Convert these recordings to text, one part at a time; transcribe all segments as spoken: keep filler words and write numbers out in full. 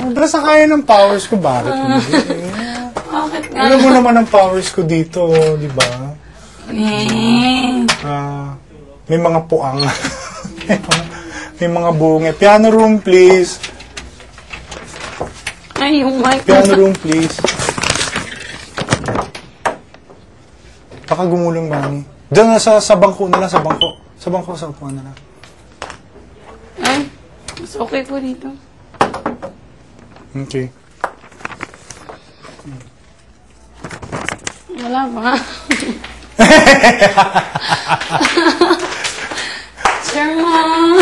Sobra sa kaya ng powers ko, bakit hindi? Bakit nga? Alam mo naman ang powers ko dito, di ba? Eh. Ah, may mga puang. May mga bunga. Piano room, please. Ay, yung mic. Piano room, please. Baka gumulong, Mami. Diyan na sa, sa bangko na lang, sa bangko. Sa bangko, sa upuan na lang. Ay, mas okay po dito. Okay. Wala ba? Sherman!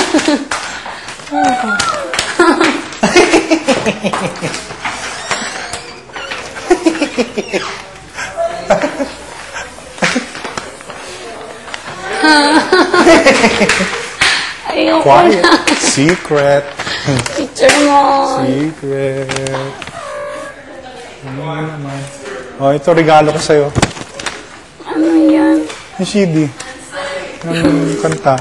Ayoko Quiet. na. Secret. Teacher mo. Secret. Ano naman? Oh, ito regalo ko sa'yo. Ano yan? Yung C D. Ng kanta.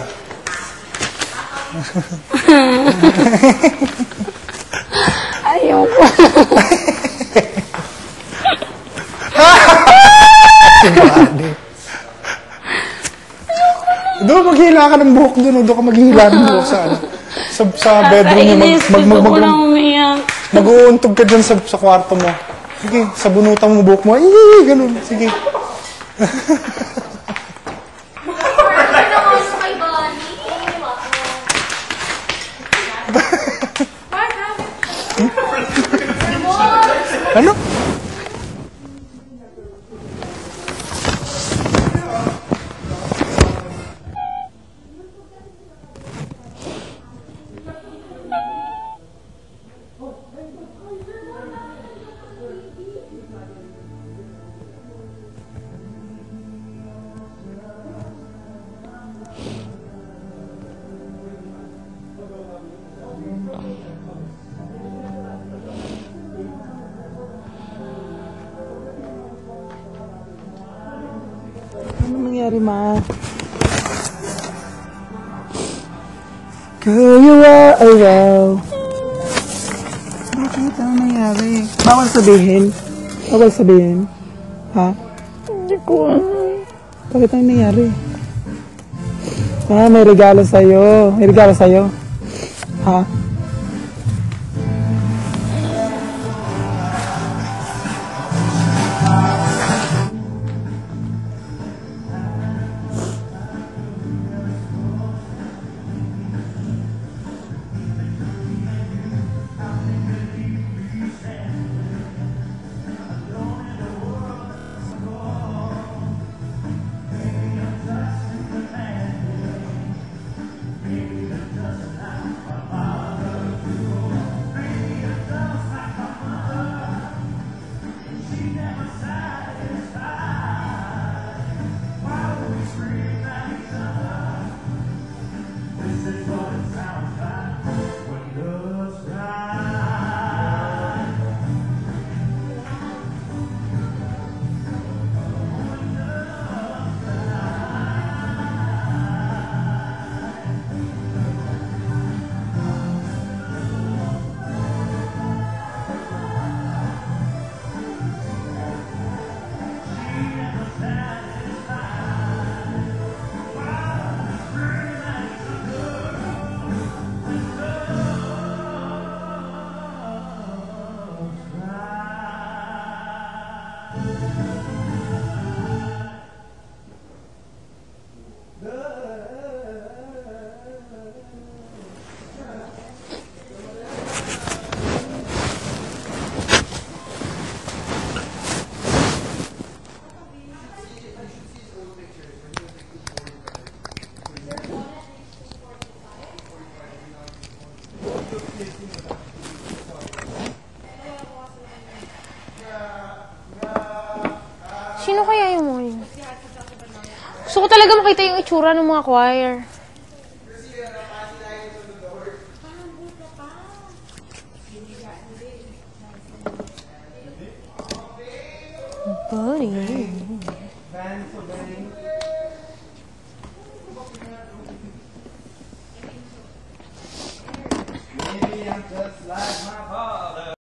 Ayoko. Doon maghila ka ng buhok doon. Doon ka maghila ng buhok sa ano. Sa, sa bedroom mo. Kakainis. Mag, mag, Gusto mag, ko na mag, umiyak. mag-uuntog ka dyan sa, sa kwarto mo. Sige, sa bunutan mo buhok mo. Ay, ganun. Sige. Ano? Ano nangyari, ma? Girl, you are around. Bakit? Ano nangyari? Bawal sabihin. Bawal sabihin. Ha? Hindi ko alam. Bakit ano nangyari? Ah, may regalo sa'yo. May regalo sa'yo. Ha? Sino kaya yung mga yun? Gusto ko talaga makita yung itsura ng mga choir. Buddy. Maybe I'm just like my